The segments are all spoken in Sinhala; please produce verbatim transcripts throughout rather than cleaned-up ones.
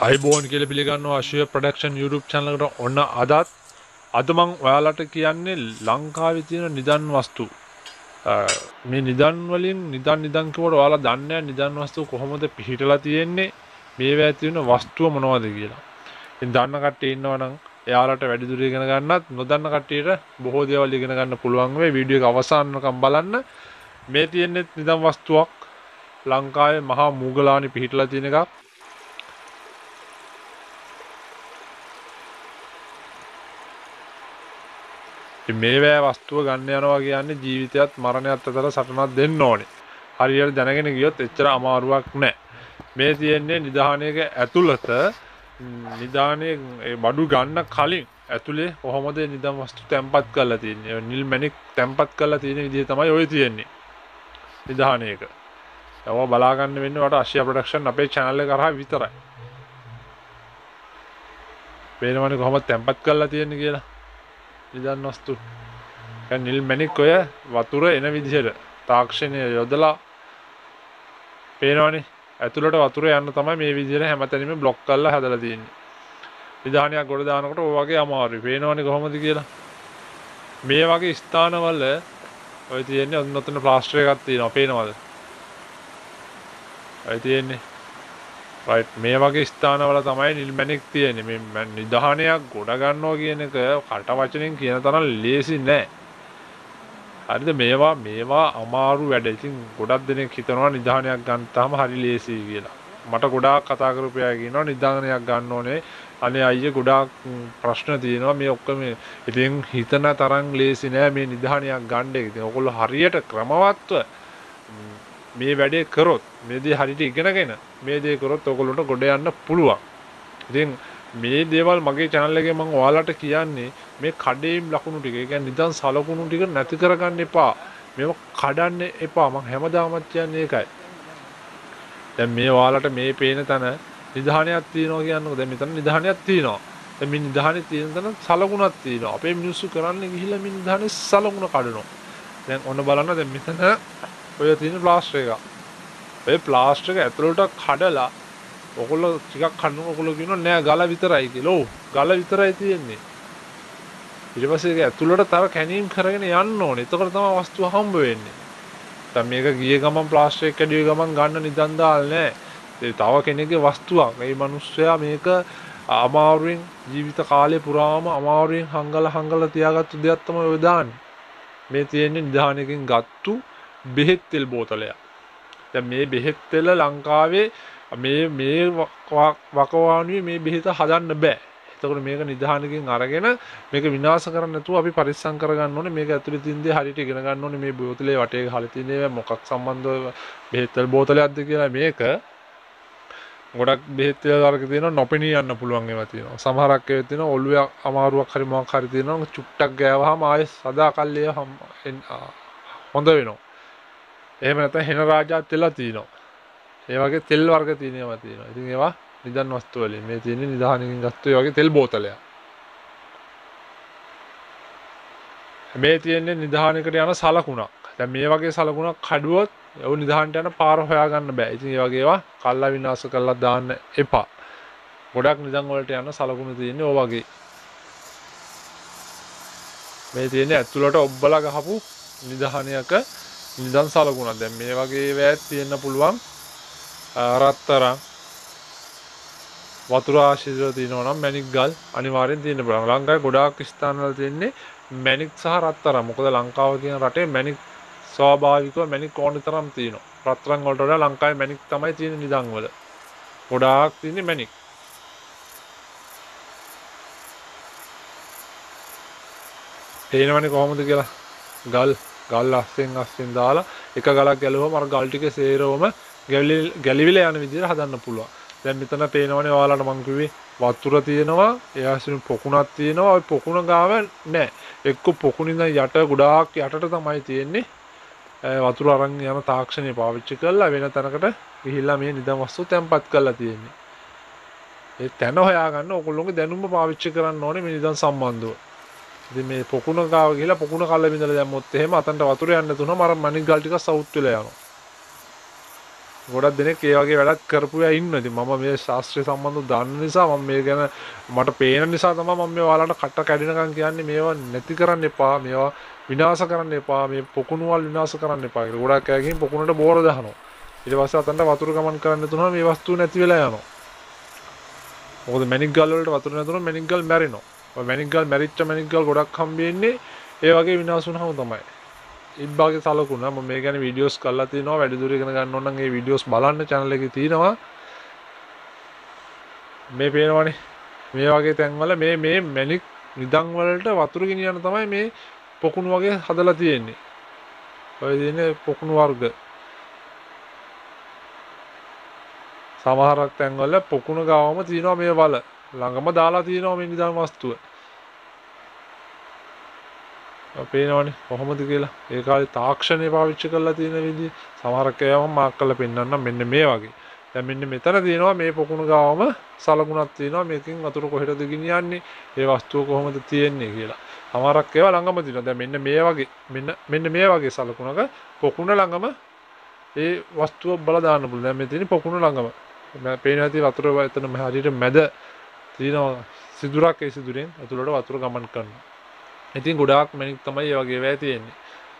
අයිබෝන් කියලා පිළිගන්නවා අශෝක ප්‍රොඩක්ෂන් YouTube channel එකට ඔන්න අදත් අද මම ඔයාලට කියන්නේ ලංකාවේ තියෙන නිදන් වස්තු මේ නිදන් වලින් නිදන් නිදන් කියවට ඔයාලා දන්නේ නැහැ නිදන් වස්තු කොහොමද පිහිටලා තියෙන්නේ මේවා තියෙන වස්තුව මොනවද කියලා. ඉතින් දන්න කට්ටිය ඉන්නවනම් එයාලට වැඩිදුර ඉගෙන ගන්නත් නොදන්න කට්ටියට බොහෝ දේවල් ඉගෙන ගන්න පුළුවන් වෙයි. වීඩියෝ එක අවසානකම් බලන්න. මේ තියෙන්නේ නිදන් වස්තුවක් ලංකාවේ මහා මූගලානි පිහිටලා තියෙන එකක්. මේවැ වස්තුව ගන්න යනවා කියන්නේ ජීවිතයත් මරණයත් අතර සටනක් දෙන්න ඕනේ. හරියට දැනගෙන ගියොත් එච්චර අමාරුවක් නැහැ. මේ තියෙන්නේ නිදානයක ඇතුළත නිදානයේ බඩු ගන්න කලින් ඇතුලේ කොහොමද නිදන් වස්තු තැම්පත් කරලා තියෙන්නේ. නිල් මැණික් තැම්පත් කරලා තියෙන විදිහ තමයි ඔය තියෙන්නේ. නිදානයක. ඒවා බලා ගන්න වෙන්නේ වට ආසියා ප්‍රොඩක්ෂන් අපේ channel එක කරා විතරයි. පේනවනේ කොහොමද තැම්පත් කරලා තියෙන්නේ කියලා. නිදන් වස්තු දැන් නිල් මැණික් ඔය වතුර එන විදිහට තාක්ෂණය යොදලා පේනවනේ ඇතුළට වතුර යන්න තමයි මේ විදිහට හැමතැනම બ્લોක් කරලා හදලා තියෙන්නේ. නිදානියක් ගොඩ දානකොට ඔය වගේ අමාරුයි. පේනවනේ කොහොමද කියලා. මේ වගේ ස්ථානවල ඔය තියෙන්නේ ඔන්නතන ප්ලාස්ටර් එකක් තියෙනවා. පේනවද? ඔය තියෙන්නේ right මේ වගේ ස්ථානවල තමයි නිල් මැණික් තියෙන්නේ. මේ නිදානයක් ගොඩ ගන්නවා කියන එක කට වචනෙන් කියන තරම් ලේසි නෑ. හරිද? මේවා මේවා අමාරු වැඩ. ඉතින් ගොඩක් දෙනෙක් හිතනවා නිදානයක් ගන්නාම හරි ලේසි කියලා. මට ගොඩාක් කතා කරපු අය කියනවා නිදානයක් ගන්න ඕනේ. අනේ අයියේ ගොඩාක් ප්‍රශ්න තියෙනවා. මේ ඔක්කොම ඉතින් හිතන තරම් ලේසි නෑ මේ නිදානයක් ගන්න එක. ඉතින් ඔයගොල්ලෝ හරියට ක්‍රමවත්ව මේ වැඩේ කරොත් මේ දේ හරියට ඉගෙනගෙන මේ දේ කරොත් ඔයගොල්ලන්ට ගොඩ යන්න පුළුවන්. ඉතින් මේ දේවල් මගේ channel එකේ මම ඔයාලට කියන්නේ මේ කඩේම් ලකුණු ටික, ඒ කියන්නේ නිදන් සලකුණු ටික නැති කරගන්න එපා. මේව කඩන්න එපා. මම හැමදාමත් කියන්නේ ඒකයි. දැන් මේ ඔයාලට මේ පේන තැන නිදානයක් තියෙනවා කියන්නකො. දැන් මෙතන නිදානයක් තියෙනවා. දැන් මේ නිදානේ තියෙන තැන සලකුණක් තියෙනවා. අපේ මිනිස්සු කරන්නේ ගිහිල්ලා මේ නිදානේ සලකුණ කඩනවා. දැන් ඔන්න බලන්න දැන් මෙතන ඔය තියෙන ප්ලාස්ටර් එක. ඔය ප්ලාස්ටර් එක ඇතුළට කඩලා ඔයගොල්ලෝ ටිකක් කන්නකො ඔයගොල්ලෝ කියනවා නෑ ගල විතරයි කියලා. ඔව් ගල විතරයි තියෙන්නේ. ඊට පස්සේ ඒක ඇතුළට තව කැණීම් කරගෙන යන්න ඕනේ. එතකොට තමයි වස්තුව හම්බ වෙන්නේ. දැන් මේක ගියේ ගමන් ප්ලාස්ටර් එක කැඩුවේ ගමන් ගන්න නිදන් දාල් නෑ. ඒ තව කෙනෙක්ගේ වස්තුවක්. මේ මිනිස්සයා මේක අමාරුවෙන් ජීවිත කාලය පුරාම අමාරුවෙන් හංගලා හංගලා තියාගත්තු දෙයක් තමයි ඔය දාන්නේ. මේ තියෙන්නේ නිදානයකින් ගත්තු බෙහෙත් තෙල් බෝතලයක්. දැන් මේ බෙහෙත් තෙල ලංකාවේ මේ මේ වකවානුවේ මේ බෙහෙත හදන්න බෑ. එතකොට මේක නිදානකින් අරගෙන මේක විනාශ කරන්න නැතුව අපි පරිස්සම් කරගන්න ඕනේ. මේක ඇතුලේ තියෙන දේ හරියට ඉගෙන ගන්න ඕනේ. මේ බෝතලේ වටේ ගහලා තියෙන්නේ මොකක් සම්බන්ධව බෙහෙත් තෙල් බෝතලයක්ද කියලා. මේක ගොඩක් බෙහෙත් තෙල් වර්ග තියෙනවා නොපෙනී යන්න පුළුවන් ඒවා තියෙනවා. සමහරක් ඒවා තියෙනවා ඔළුවේ අමාරුවක් හරි මොකක් හරි තියෙනවා චුට්ටක් ගෑවහම ආයෙ සදාකල්ලිය හොඳ වෙනවා. එහෙම නැත්නම් හෙන රාජා තෙල තියෙනවා. ඒ වගේ තෙල් වර්ග තියෙනවා තියෙනවා. ඉතින් ඒවා නිදන් වස්තු වලින් මේ තියෙන්නේ නිදානකින් ගත්ත ඒ වගේ තෙල් බෝතලයක්. මේ තියෙන්නේ නිදානයකට යන සලකුණක්. දැන් මේ වගේ සලකුණක් කඩුවොත් ඒ නිදානට යන පාර හොයාගන්න බෑ. ඉතින් ඒ වගේ ඒවා කල්ලා විනාශ කරලා දාන්න එපා. ගොඩක් නිදන් වලට යන සලකුණු තියෙන්නේ ඔය වගේ. මේ තියෙන්නේ ඇතුළට ඔබ්බලා ගහපු නිදානයක නිදන් සලකුණක්. දැන් මේ වගේ වැයක් තියෙන්න පුළුවන්. රත්තරන් වතුර ආශ්‍රිතව තියෙනවා නම් මැණික් ගල් අනිවාර්යෙන් තියෙන්න පුළුවන්. ලංකාවේ ගොඩාක් ස්ථානවල තියෙන්නේ මැණික් සහ රත්තරන්. මොකද ලංකාව කියන රටේ මැණික් ස්වාභාවිකව මැණික් ඕන තරම් තියෙනවා. රත්තරන් වලට වඩා ලංකාවේ මැණික් තමයි තියෙන්නේ නිදන් වල. ගොඩාක් තියෙන්නේ මැණික්. තේනවනේ කොහොමද කියලා. ගල් ගල් අස්සෙන් අස්සෙන් දාලා එක ගලක් ගැලුවම අර ගල් ටික සේරවම ගැලිවිලා යන විදිහට හදන්න පුළුවන්. දැන් මෙතන පේනවනේ ඔයාලට මං කිව්වේ වතුර තියෙනවා, එයාසින් පොකුණක් තියෙනවා. ওই පොකුණ ගාව නෑ. එක්ක පොකුණින් යට ගොඩාක් යටට තමයි තියෙන්නේ. වතුර අරන් යන තාක්ෂණය පාවිච්චි කරලා වෙන තැනකට ගිහිල්ලා මේ නිදන් වස්තු තැම්පත් කරලා තියෙන්නේ. ඒ තැන හොයාගන්න ඕගොල්ලෝගේ දැනුම පාවිච්චි කරන්න ඕනේ මේ නිදන් සම්බන්ධව. ඉතින් මේ පොකුණ ගාව ගිහිල්ලා පොකුණ කල්ල බිඳලා දැම්මොත් එහෙම අතන්ට වතුර යන්න තුනම අර මණික් ගල් ටික සවුත් වෙලා යනවා. ගොඩක් දෙනෙක් ඒ වගේ වැඩක් කරපු අය ඉන්නවා. ඉතින් මම මේ ශාස්ත්‍රීය සම්බන්ධව දන්න නිසා මම මේ ගැන මට පේන නිසා තමයි මම මේ ඔයාලට කට කැඩෙනකන් කියන්නේ මේවා නැති කරන්න එපා. මේවා විනාශ කරන්න එපා. මේ පොකුණු වල විනාශ කරන්න එපා කියලා. ගොඩක් අය ගිහින් පොකුණට බෝර දානවා. ඊට පස්සේ අතන්ට වතුර ගමන් කරන්න තුනම මේ වස්තු නැති වෙලා යනවා. මොකද මැණික් ගල් වලට වතුර නැතුනොත් මැණික් ගල් මැරෙනවා. ඔය මැණික් ගල් මැරිච්ච මැණික් ගල් ගොඩක් හම්බෙන්නේ ඒ වගේ විනාශ වුණාම තමයි. ඉබ්බාගේ සලකුණා මම මේ ගැන වීඩියෝස් කරලා තිනවා. වැඩිදුර ඉගෙන ගන්න ඕන නම් ඒ වීඩියෝස් බලන්න channel එකේ තියෙනවා. මේ පේනවනේ. මේ වගේ තැන්වල මේ මේ මැණික් නිදන් වලට වතුර ගෙනියන්න තමයි මේ පොකුණු වගේ හදලා තියෙන්නේ. ඔය දිනේ පොකුණු වර්ග. සමහරක් තැන්වල පොකුණු ගාවම තියෙනවා මේ වල. ළඟම දාලා තියෙනවා මේ නිදන් වස්තුව. පේනවනේ කොහොමද කියලා. ඒ කාලේ තාක්ෂණය පාවිච්චි කරලා තියෙන විදිහ සමහරක් ඒවා මම මාක් කරලා පෙන්නන්නම් මෙන්න මේ වගේ. දැන් මෙන්න මෙතන තියෙනවා මේ පොකුණු ගාවම සලකුණක් තියෙනවා. මේකෙන් වතුර කොහෙටද ගෙනියන්නේ? ඒ වස්තුව කොහොමද තියෙන්නේ කියලා. සමහරක් ඒවා ළඟම තියෙනවා. දැන් මෙන්න මේ වගේ මෙන්න මෙන්න මේ වගේ සලකුණක පොකුණ ළඟම ඒ වස්තුව බල දාන්න පුළුවන්. දැන් මේ තියෙන්නේ පොකුණ ළඟම. මම පේනවා ඇති වතුර එතන හරියට මැද තියෙනවා සිදුරක්. ඒ සිදුරෙන් ඇතුළට වතුර ගමන් කරනවා. ඉතින් ගොඩාක් මැණික් තමයි මේ වගේ වෙයි තියෙන්නේ.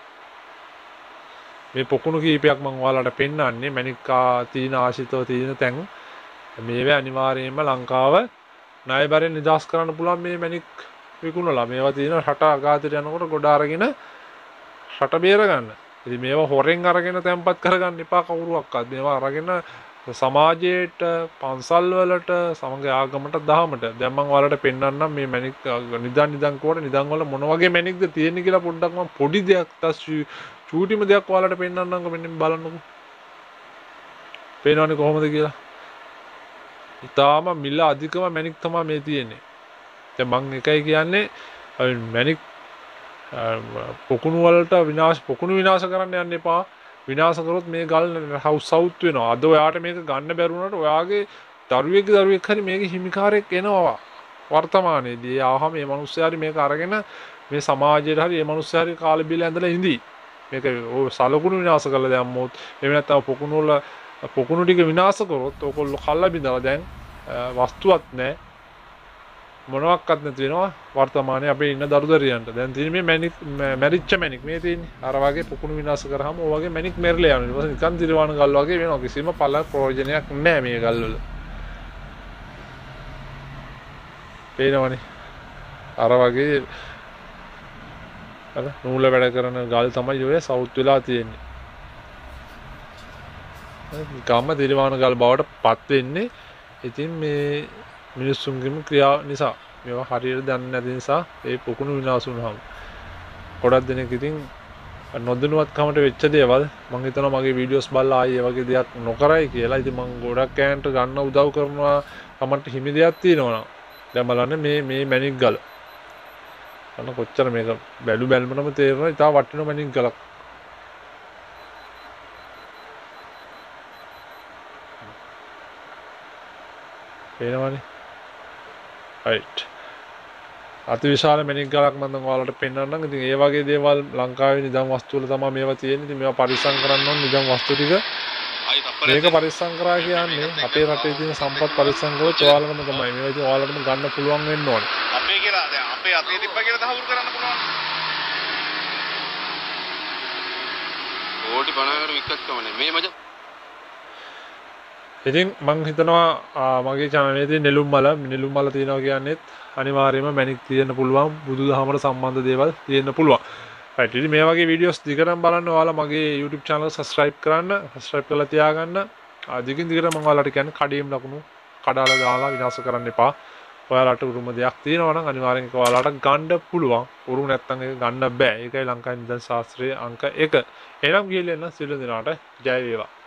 මේ පොකුණු කීපයක් මම ඔයාලට පෙන්නන්නේ මැණික්කා තීන ආශිතව තියෙන තැන්. මේවා අනිවාර්යයෙන්ම ලංකාව ණයබරෙන් නිදහස් කරන්න පුළුවන් මේ මැණික් විකුණලා. මේවා තියෙන රට අගාතයට යනකොට ගොඩ අරගෙන රට බේර ගන්න. ඉතින් මේවා හොරෙන් අරගෙන තැම්පත් කරගන්න එපා කවුරුවක්වත්. මේවා අරගෙන සමාජයට පන්සල් වලට සමග ආගමට දහමට දැන් මම ඔයාලට පෙන්නන්නම් මේ මැණික් නිදන් නිදන් කෝට නිදන් වල මොන වගේ මැණික්ද තියෙන්නේ කියලා පොඩ්ඩක් මම පොඩි දෙයක් තස් චූටිම දෙයක් ඔයාලට පෙන්නන්නම්කො මෙන්න බලන්නකො. පේනවනේ කොහොමද කියලා. ඊටාම මිල අධිකම මැණික් තමයි මේ තියෙන්නේ. දැන් මම එකයි කියන්නේ මැණික් පොකුණු වලට විනාශ පොකුණු විනාශ කරන්න යන්න එපා. විනාශ කරොත් මේ ගල් හවුස් සවුත් වෙනවා. අද ඔයාට මේක ගන්න බැරි වුණාට ඔයාගේ දරුවෙක්ගේ දරුවෙක් හරි මේකේ හිමිකාරයෙක් එනවා වර්තමානයේදී. ආවම මේ මිනිස්සයාරි මේක අරගෙන මේ සමාජයට හරි මේ මිනිස්සයාරි කාලෙ බිල ඇඳලා ඉඳී. මේක ඔය සලකුණු විනාශ කරලා දැම්මොත් එහෙම නැත්නම් පොකුණු වල පොකුණු ටික විනාශ කරොත් ඔයගොල්ලෝ කල්ලා බිඳලා දැන් වස්තුවක් නැහැ. මොනවත් නැති වෙනවා වර්තමානයේ අපේ ඉන්න දරුදරියන්ට. දැන් තියෙන්නේ මේ මැණික් මැරිච්ච මැණික් මේ තියෙන්නේ. අර වගේ පොකුණු විනාශ කරාම ඔය වගේ මැණික් මෙරලා යනවා. ඊට පස්සේ නිකන් දිරවන ගල් වගේ වෙනවා. කිසිම පළ ප්‍රයෝජනයක් නැහැ මේ ගල් වල. පේනවනේ. අර වගේ අර නූල වැඩ කරන ගල් තමයි ඔය සවුත් වෙලා තියෙන්නේ. ගම දිරවන ගල් බවට පත් වෙන්නේ. ඉතින් මේ මිනිස්සුන්ගේම ක්‍රියාව නිසා මේවා හරියට දන්නේ නැති නිසා ඒ පොකුණු විනාශ වුණාම ගොඩක් දෙනෙක් ඉතින් නොදැනුවත්කමට වෙච්ච දේවල් මම හිතනවා මගේ වීඩියෝස් බලලා ආයේ ඒ වගේ දෙයක් නොකරයි කියලා. ඉතින් මම ගොඩක් කෑන්ට ගන්න උදව් කරනවා. කමන්ට හිමි දෙයක් තියෙනවා නම් දැන් බලන්න මේ මේ මැණික් ගල. අන්න කොච්චර මේක බැලු බැලමටම තේරෙනවා ඉතාල වටින මැණික් ගලක්. පේනවනේ. right අතිවිශාල මැණික් ගලක් මම දැන් ඔයාලට පෙන්නන්නම්. ඉතින් ඒ වගේ දේවල් ලංකාවේ නිදන් වස්තු වල තමයි මේවා තියෙන්නේ. ඉතින් මේවා පරිස්සම් කරන්න ඕන නිදන් වස්තු ටික. මේක පරිස්සම් කරා කියන්නේ අපේ රටේ තියෙන සම්පත් පරිස්සම් කරොත් ඔයාලටම තමයි. මේවා ඉතින් ඔයාලටම ගන්න පුළුවන් වෙන්න ඕනේ. අපේ කියලා දැන් අපේ අතේ තිබ්බා කියලා තහවුරු කරන්න පුළුවන්. ඕටි පණකට වික්කත් කමනේ. මේ මචං ඉතින් මං හිතනවා මගේ channel එකේ තියෙන නෙළුම් මල නෙළුම් මල තියෙනවා කියන්නේත් අනිවාර්යයෙන්ම මැණික් තියෙන්න පුළුවන් බුදුදහමට සම්බන්ධ දේවල් තියෙන්න පුළුවන්. right ඉතින් මේ වගේ වීඩියෝස් දිගටම බලන්න ඔයාලා මගේ YouTube channel එක subscribe කරන්න subscribe කරලා තියාගන්න. දිගින් දිගට මම ඔයාලට කියන්නේ කඩේම් ලකුණු කඩාලා දාලා විනාශ කරන්න එපා. ඔයාලට උරුම දෙයක් තියෙනවා නම් අනිවාර්යෙන් ඒක ඔයාලට ගන්න පුළුවන්. උරුම නැත්නම් ඒක ගන්න බෑ. ඒකයි ලංකාවේ නිදන් ශාස්ත්‍රයේ අංක එක. එහෙනම් ගිහිල්ලා එන්න සියලු දෙනාට ජය වේවා.